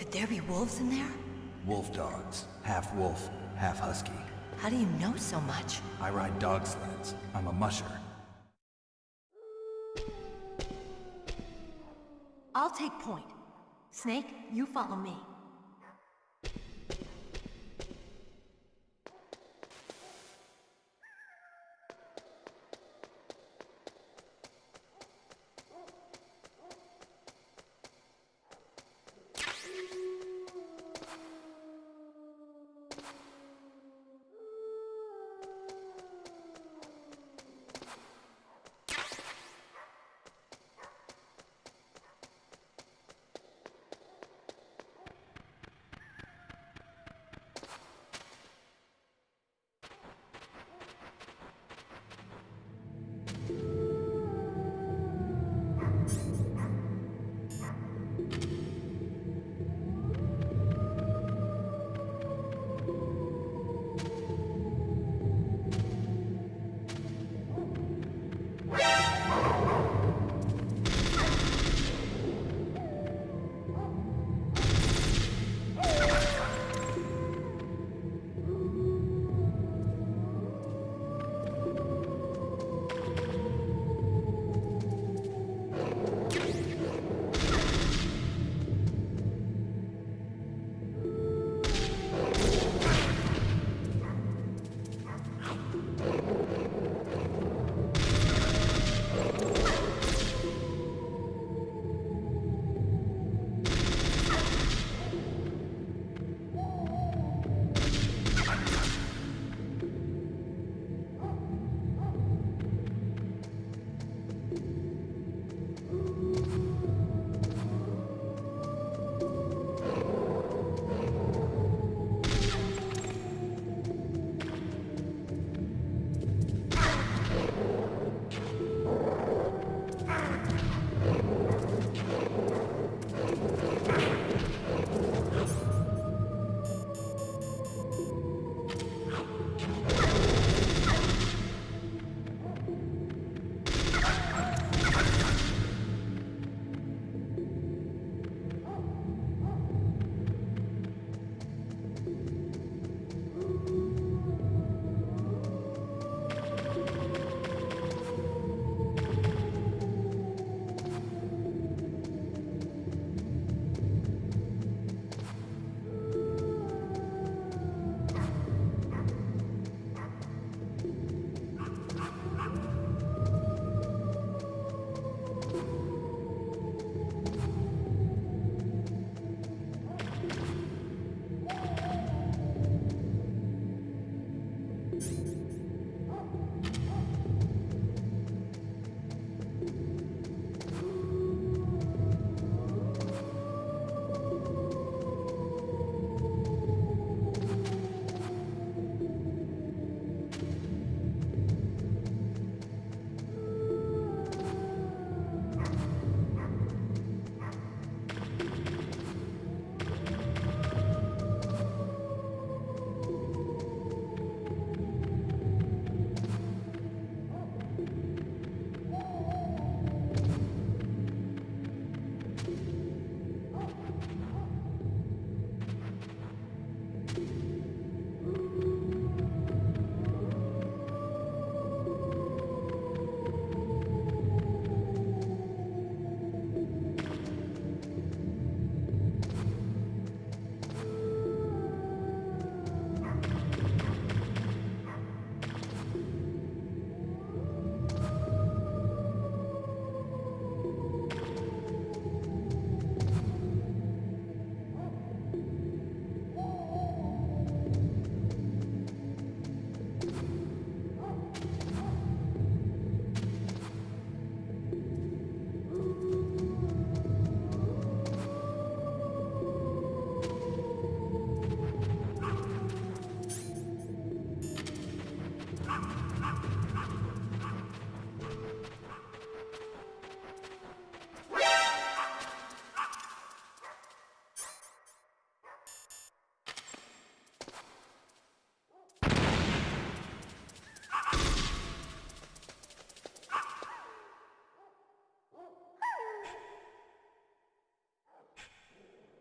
Could there be wolves in there? Wolf dogs. Half wolf, half husky. How do you know so much? I ride dog sleds. I'm a musher. I'll take point. Snake, you follow me.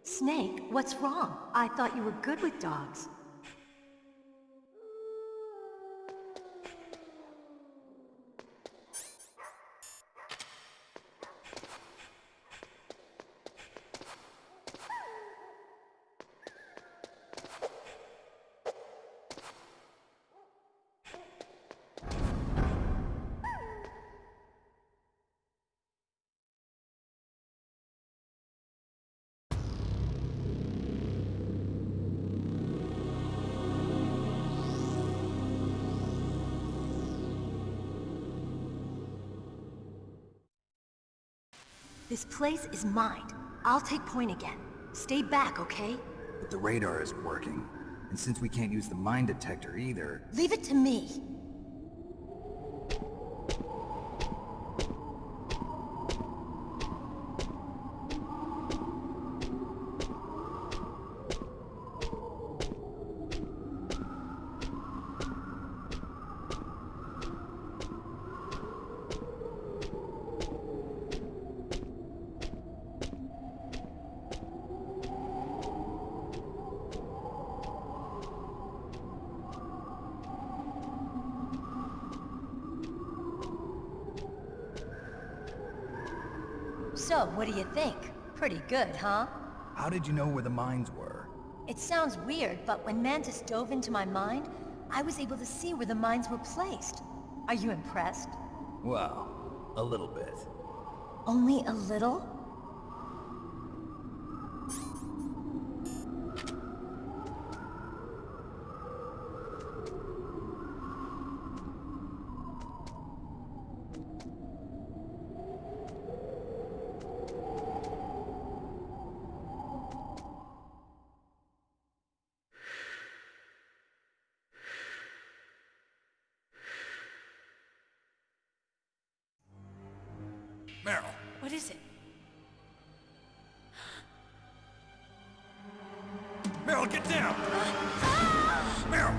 Snake, what's wrong? I thought you were good with dogs. This place is mine. I'll take point again. Stay back, okay? But the radar isn't working. And since we can't use the mine detector either... Leave it to me. So, what do you think? Pretty good, huh? How did you know where the mines were? It sounds weird, but when Mantis dove into my mind, I was able to see where the mines were placed. Are you impressed? Well, a little bit. Only a little? Meryl! What is it? Meryl, get down! Meryl!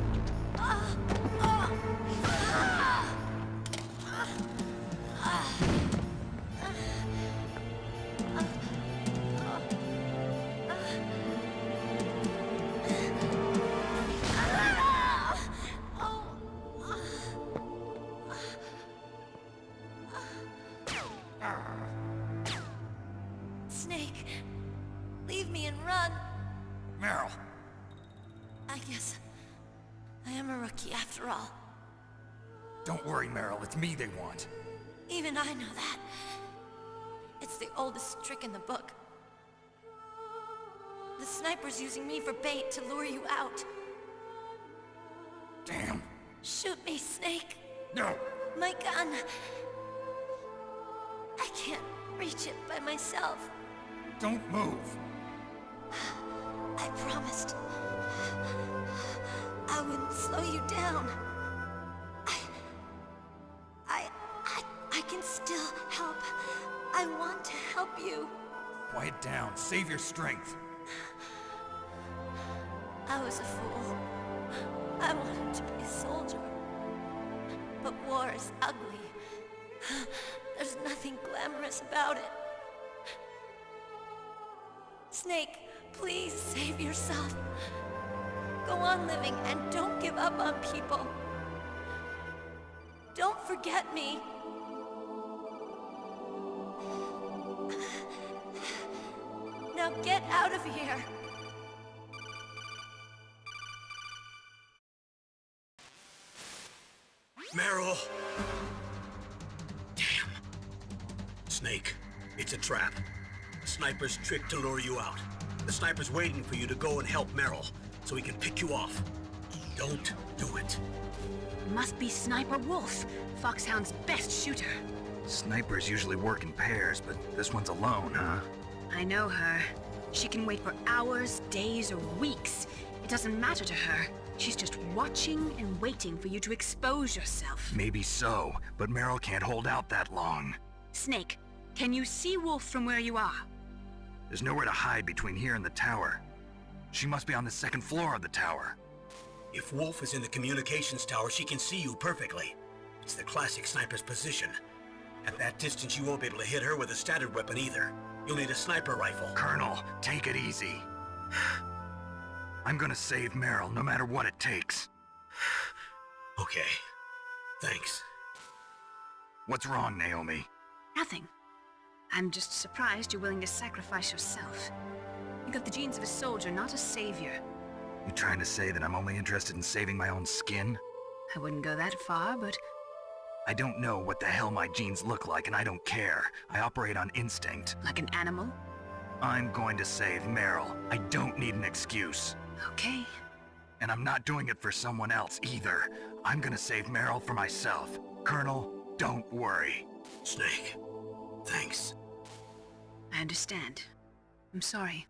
Snake, leave me and run. Meryl! I guess I am a rookie after all. Don't worry, Meryl. It's me they want. Even I know that. It's the oldest trick in the book. The sniper's using me for bait to lure you out. Damn. Shoot me, Snake. No! My gun. I can't reach it by myself. Don't move! I promised. I wouldn't slow you down. I can still help. I want to help you. Quiet down. Save your strength. I was a fool. I wanted to be a soldier. But war is ugly. There's nothing glamorous about it. Snake, please save yourself. Go on living and don't give up on people. Don't forget me. Now get out of here. Meryl! Damn. Snake, it's a trap. The sniper's trick to lure you out. The sniper's waiting for you to go and help Meryl, so he can pick you off. Don't do it. Must be Sniper Wolf, Foxhound's best shooter. Snipers usually work in pairs, but this one's alone, huh? I know her. She can wait for hours, days, or weeks. It doesn't matter to her. She's just watching and waiting for you to expose yourself. Maybe so, but Meryl can't hold out that long. Snake, can you see Wolf from where you are? There's nowhere to hide between here and the tower. She must be on the second floor of the tower. If Wolf is in the communications tower, she can see you perfectly. It's the classic sniper's position. At that distance, you won't be able to hit her with a standard weapon either. You'll need a sniper rifle. Colonel, take it easy. I'm gonna save Meryl, no matter what it takes. Okay. Thanks. What's wrong, Naomi? Nothing. I'm just surprised you're willing to sacrifice yourself. You got the genes of a soldier, not a savior. You trying to say that I'm only interested in saving my own skin? I wouldn't go that far, but I don't know what the hell my genes look like, and I don't care. I operate on instinct. like an animal? I'm going to save Meryl. I don't need an excuse. Okay. And I'm not doing it for someone else either. I'm gonna save Meryl for myself. Colonel, don't worry. Snake, thanks. I understand. I'm sorry.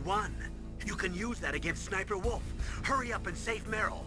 won. You can use that against Sniper Wolf. Hurry up and save Meryl.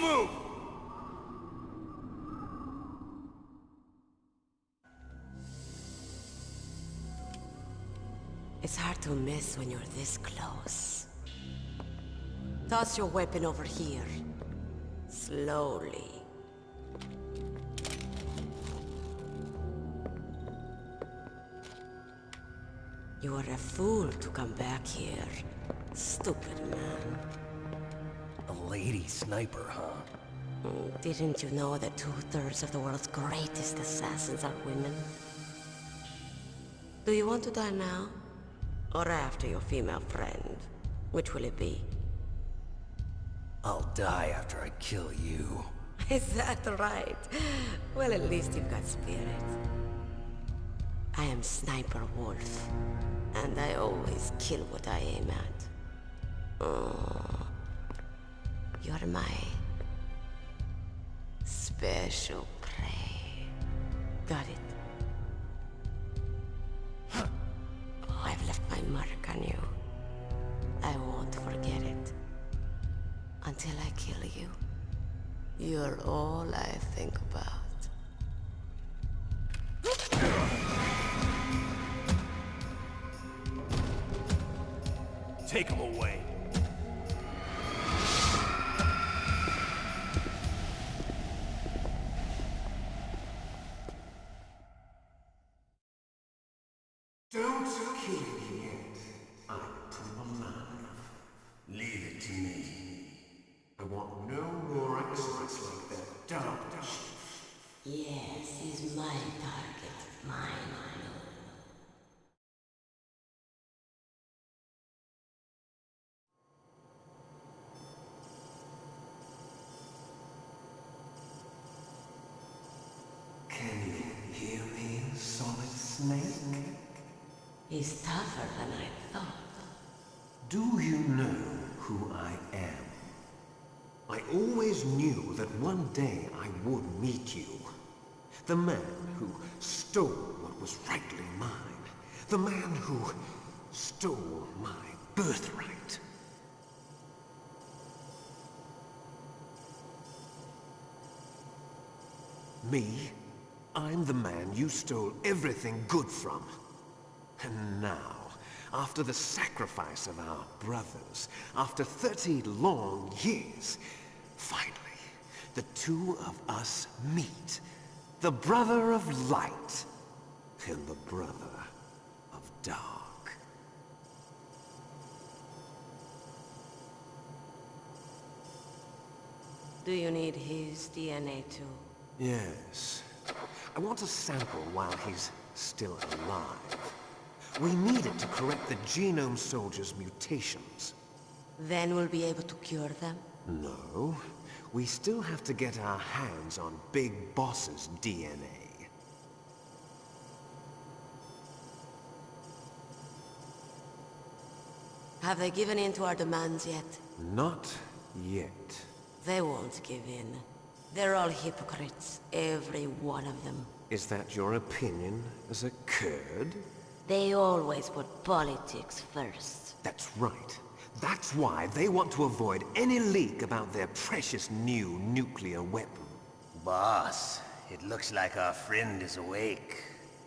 move! It's hard to miss when you're this close. Toss your weapon over here. Slowly. You were a fool to come back here. Stupid man. A lady sniper, huh? Didn't you know that 2/3 of the world's greatest assassins are women? Do you want to die now? Or after your female friend? Which will it be? I'll die after I kill you. Is that right? Well, at least you've got spirit. I am Sniper Wolf, and I always kill what I aim at. Oh, you're my special prey. Got it? Oh, I've left my mark on you. I won't forget it. Until I kill you. You're all I think about. Take him away. Don't kill me yet. I'm alive. Leave it to me. I want no more accidents like that. Don't. Yes, he's my target. Mine. Can you hear me, Solid Snake? He's tougher than I thought. Do you know who I am? I always knew that one day I would meet you. The man who stole what was rightly mine. The man who stole my birthright. Me? I'm the man you stole everything good from. And now, after the sacrifice of our brothers, after 30 long years, finally, the two of us meet. The brother of light and the brother of dark. Do you need his DNA too? Yes. I want a sample while he's still alive. We need it to correct the Genome Soldier's mutations. Then we'll be able to cure them? No. We still have to get our hands on Big Boss's DNA. Have they given in to our demands yet? Not yet. They won't give in. They're all hypocrites, every one of them. Is that your opinion as a Kurd? They always put politics first. That's right. That's why they want to avoid any leak about their precious new nuclear weapon. Boss, it looks like our friend is awake.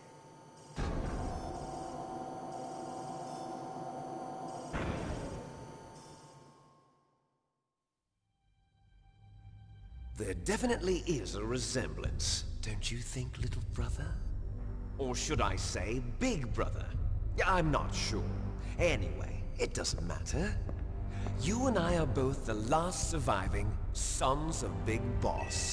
There definitely is a resemblance, don't you think, little brother? Or should I say, big brother? I'm not sure. Anyway, it doesn't matter. You and I are both the last surviving sons of Big Boss.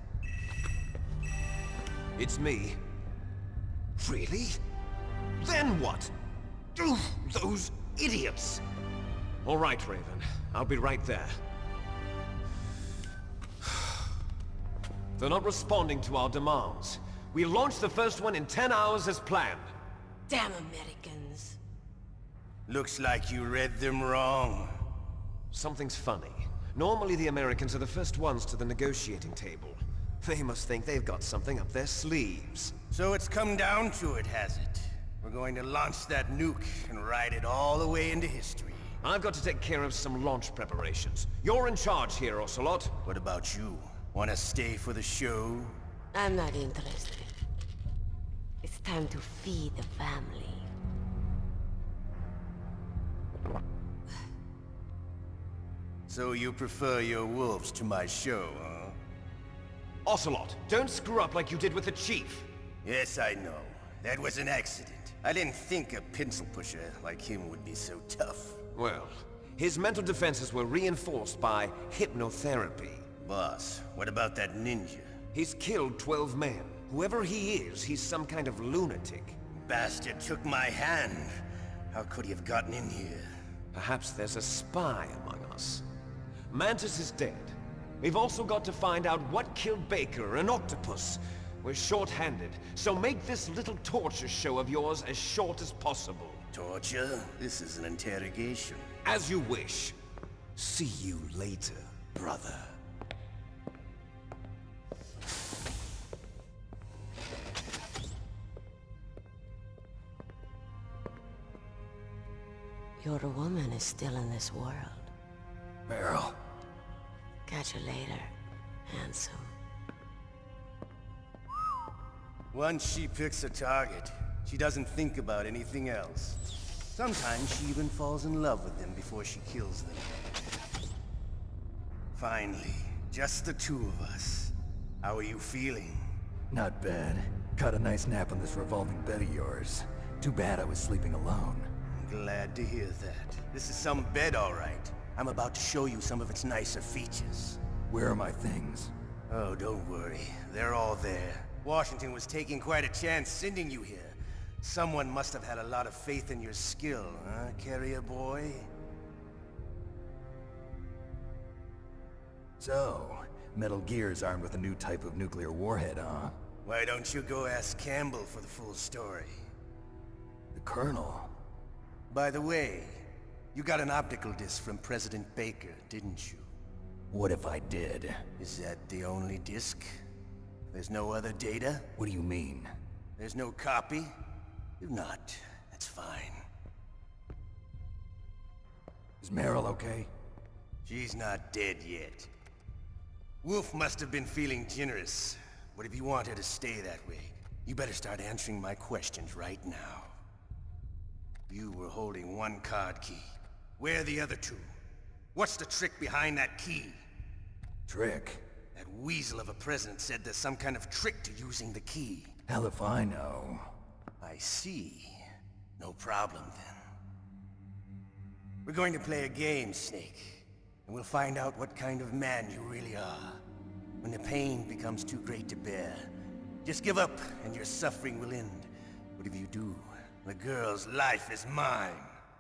It's me. Really? Then what? Oof, those idiots! All right, Raven. I'll be right there. They're not responding to our demands. We launched the first one in 10 hours as planned. Damn Americans. Looks like you read them wrong. Something's funny. Normally the Americans are the first ones to the negotiating table. They must think they've got something up their sleeves. So it's come down to it, has it? We're going to launch that nuke and ride it all the way into history. I've got to take care of some launch preparations. You're in charge here, Ocelot. What about you? Wanna stay for the show? I'm not interested. It's time to feed the family. So you prefer your wolves to my show, huh? Ocelot, don't screw up like you did with the Chief. Yes, I know. That was an accident. I didn't think a pencil pusher like him would be so tough. Well, his mental defenses were reinforced by hypnotherapy. Boss, what about that ninja? He's killed 12 men. Whoever he is, he's some kind of lunatic. Bastard took my hand. How could he have gotten in here? Perhaps there's a spy among us. Mantis is dead. We've also got to find out what killed Baker, an octopus. We're short-handed, so make this little torture show of yours as short as possible. Torture? This is an interrogation. As you wish. See you later, brother. Your woman is still in this world. Meryl. Catch you later, handsome. Once she picks a target, she doesn't think about anything else. Sometimes she even falls in love with them before she kills them. Finally, just the two of us. How are you feeling? Not bad. Caught a nice nap on this revolving bed of yours. Too bad I was sleeping alone. I'm glad to hear that. This is some bed, all right. I'm about to show you some of its nicer features. Where are my things? Oh, don't worry. They're all there. Washington was taking quite a chance sending you here. Someone must have had a lot of faith in your skill, huh, carrier boy? So, Metal Gear's armed with a new type of nuclear warhead, huh? Why don't you go ask Campbell for the full story? The Colonel? By the way, you got an optical disc from President Baker, didn't you? What if I did? Is that the only disc? There's no other data? What do you mean? There's no copy? If not, that's fine. Is Meryl okay? She's not dead yet. Wolf must have been feeling generous. But if you want her to stay that way, you better start answering my questions right now. You were holding one card key. Where are the other two? What's the trick behind that key? Trick? That weasel of a president said there's some kind of trick to using the key. Hell if I know. I see. No problem then. We're going to play a game, Snake. And we'll find out what kind of man you really are. When the pain becomes too great to bear, just give up and your suffering will end. But if you do, the girl's life is mine.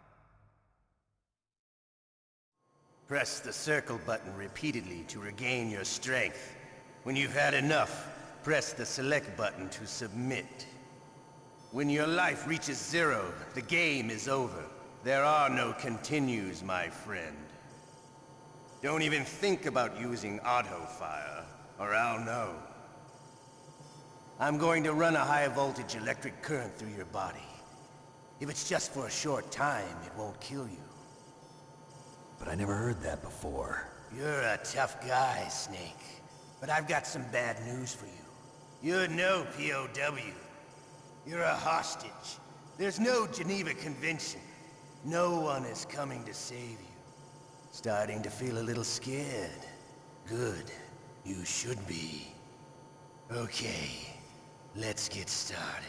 Press the circle button repeatedly to regain your strength. When you've had enough, press the select button to submit. When your life reaches 0, the game is over. There are no continues, my friend. Don't even think about using auto-fire, or I'll know. I'm going to run a high-voltage electric current through your body. If it's just for a short time, it won't kill you. But I never heard that before. You're a tough guy, Snake. But I've got some bad news for you. You're no POW. You're a hostage. There's no Geneva Convention. No one is coming to save you. Starting to feel a little scared. Good. You should be. Okay, let's get started.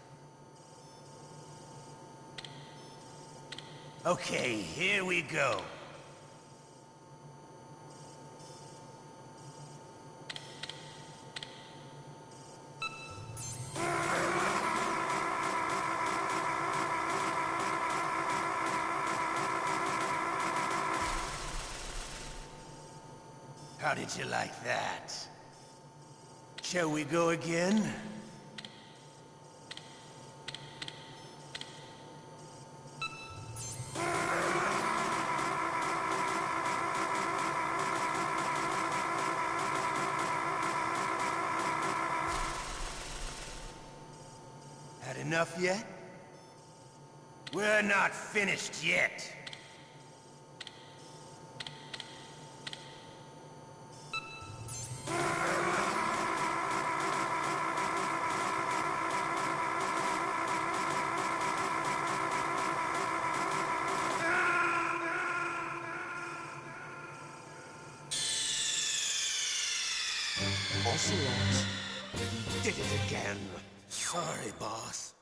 Okay, here we go. How did you like that? Shall we go again? Had enough yet? We're not finished yet. Ocelot. Did it again. Sorry, boss.